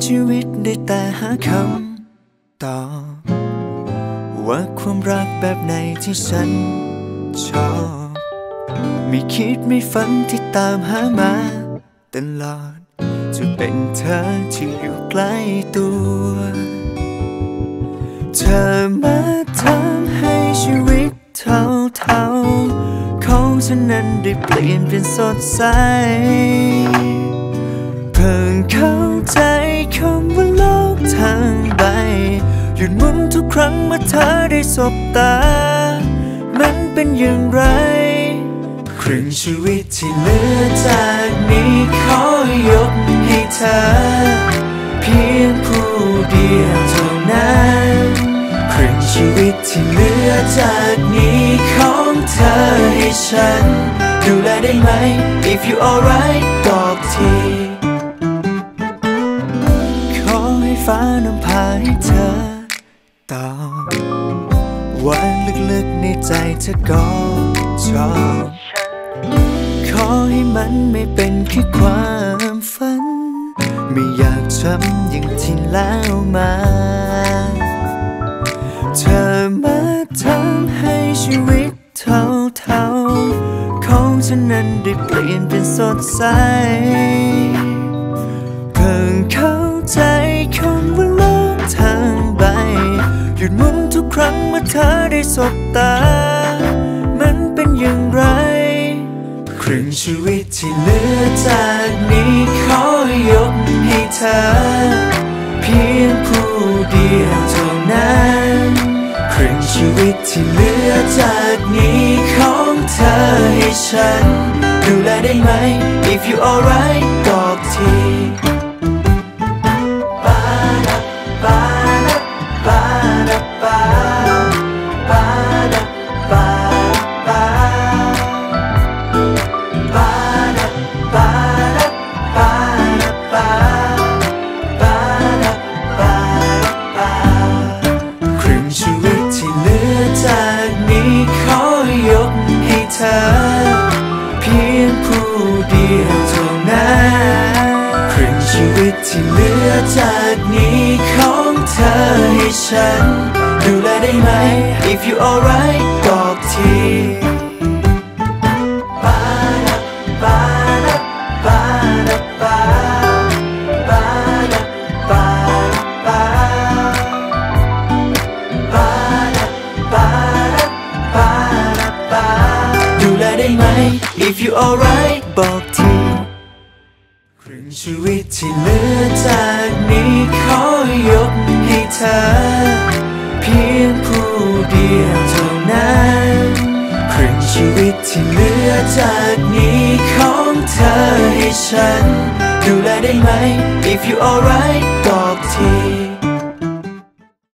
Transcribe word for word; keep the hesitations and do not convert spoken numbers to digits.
ชีวิตได้แต่หาคำตอบว่าความรักแบบไหนที่ฉันชอบไม่คิดไม่ฝันที่ตามหามาตลอดจะเป็นเธอที่อยู่ใกล้ตัวเธอมาทำให้ชีวิตเท่าๆของฉันนั้นได้เปลี่ยนเป็นสดใสเพิ่งเข้าใจคำว่าโลกทั้งใบหยุดหมุนทุกครั้งเมื่อเธอได้สบตามันเป็นอย่างไรครึ่งชีวิตที่เหลือจากนี้ขอยกให้เธอเพียงผู้เดียวเท่านั้นครึ่งชีวิตที่เหลือจากนี้ของเธอให้ฉันดูแลได้ไหม If you alright บอกทีขอให้ฟ้านำพาให้เธอตอบว่าลึกๆในใจเธอก็ชอบขอให้มันไม่เป็นแค่ความฝันไม่อยากจำอย่างที่แล้วมาเธอมาทำให้ชีวิตเท่าๆของฉันนั้นได้เปลี่ยนเป็นสดใสเพิ่งเข้าใจคำว่าโลกทั้งใบหยุดหมุนทุกครั้งเมื่อเธอได้สบตามันเป็นอย่างไรครึ่งชีวิตที่เหลือจากนี้ขอยกให้เธอเพียงผู้เดียวเท่านั้นครึ่งชีวิตที่เหลือจากนี้ของเธอให้ฉันดูแลได้ไหม If you alright บอกทีเพียงผู้เดียวเท่านั้นครึ่งชีวิตที่เหลือจากนี้ของเธอให้ฉันดูแลได้ไหม If you alright บอกทีIf you alright บอกทีครึ่งชีวิตที่เหลือจากนี้ขอยกให้เธอเพียงผู้เดียวเท่านั้นครึ่งชีวิตที่เหลือจากนี้ของเธอให้ฉันดูแลได้ไหม If you alright บอก